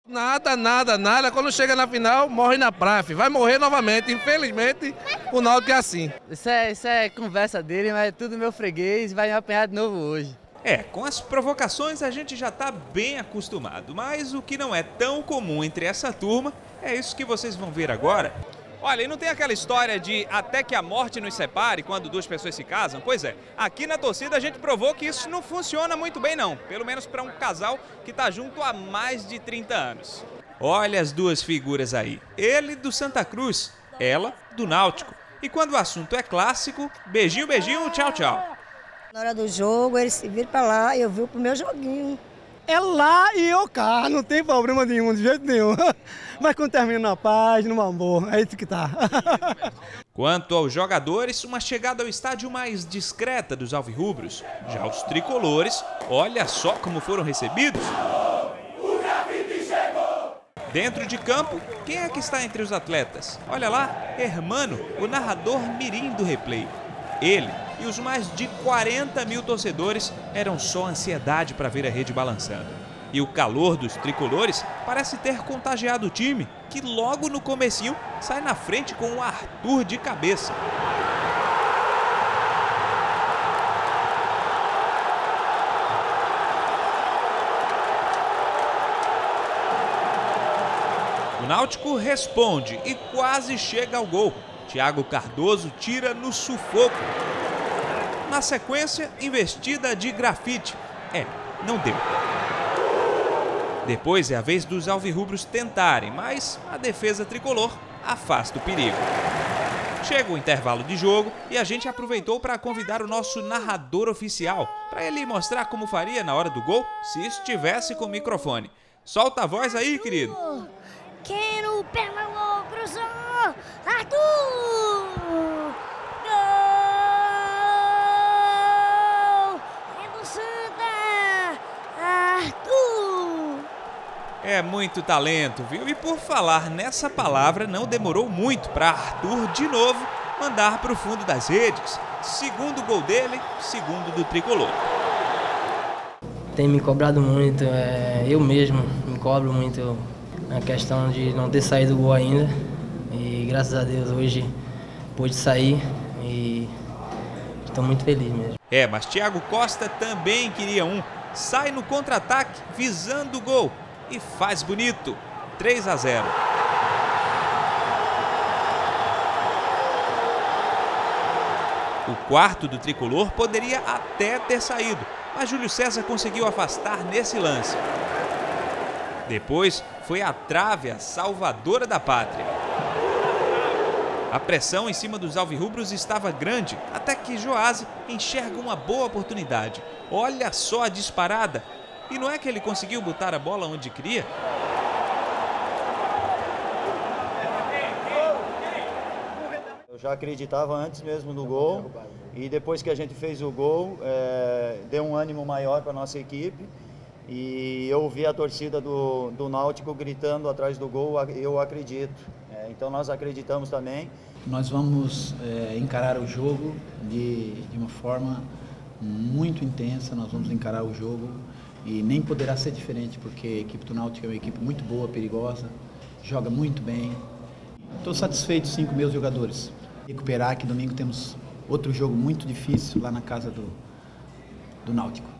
Nada, nada, nada. Quando chega na final, morre na praia. Vai morrer novamente. Infelizmente, o Náutico é assim. Isso é conversa dele, mas é tudo meu freguês. Vai me apanhar de novo hoje. Com as provocações a gente já está bem acostumado, mas o que não é tão comum entre essa turma é isso que vocês vão ver agora. Olha, e não tem aquela história de até que a morte nos separe quando duas pessoas se casam? Pois é, aqui na torcida a gente provou que isso não funciona muito bem não, pelo menos para um casal que está junto há mais de 30 anos. Olha as duas figuras aí, ele do Santa Cruz, ela do Náutico. E quando o assunto é clássico, beijinho, beijinho, tchau, tchau. Na hora do jogo, eles se viram pra lá e eu vi pro meu joguinho. É lá e eu cá, não tem problema nenhum, de jeito nenhum. Mas quando termina na paz, no amor, é isso que tá. Quanto aos jogadores, uma chegada ao estádio mais discreta dos alvirrubros. Já os tricolores, olha só como foram recebidos. Dentro de campo, quem é que está entre os atletas? Olha lá, Hermano, o narrador mirim do replay. Ele e os mais de 40 mil torcedores eram só ansiedade para ver a rede balançando. E o calor dos tricolores parece ter contagiado o time, que logo no comecinho sai na frente com o Arthur de cabeça. O Náutico responde e quase chega ao gol. Thiago Cardoso tira no sufoco. Na sequência, investida de grafite. Não deu. Depois é a vez dos alvirrubros tentarem, mas a defesa tricolor afasta o perigo. Chega o intervalo de jogo e a gente aproveitou para convidar o nosso narrador oficial, para ele mostrar como faria na hora do gol se estivesse com o microfone. Solta a voz aí, querido. Quero perna cruzou, Arthur! Gol! É do Santa! Arthur! É muito talento, viu? E por falar nessa palavra, não demorou muito para Arthur, de novo, mandar para o fundo das redes. Segundo gol dele, segundo do tricolor. Tem me cobrado muito, eu mesmo me cobro muito na questão de não ter saído o gol ainda. E graças a Deus hoje pude sair e estou muito feliz mesmo. Mas Thiago Costa também queria um. Sai no contra-ataque visando o gol e faz bonito. 3-0. O quarto do tricolor poderia até ter saído, mas Júlio César conseguiu afastar nesse lance. Depois foi a trave a salvadora da pátria. A pressão em cima dos alvirrubros estava grande, até que Joás enxerga uma boa oportunidade. Olha só a disparada! E não é que ele conseguiu botar a bola onde queria? Eu já acreditava antes mesmo no gol e depois que a gente fez o gol, deu um ânimo maior para a nossa equipe. E eu ouvi a torcida do Náutico gritando atrás do gol, eu acredito. Então nós acreditamos também. Nós vamos encarar o jogo de uma forma muito intensa, nós vamos encarar o jogo e nem poderá ser diferente, porque a equipe do Náutico é uma equipe muito boa, perigosa, joga muito bem. Estou satisfeito sim com meus jogadores. Recuperar que domingo temos outro jogo muito difícil lá na casa do Náutico.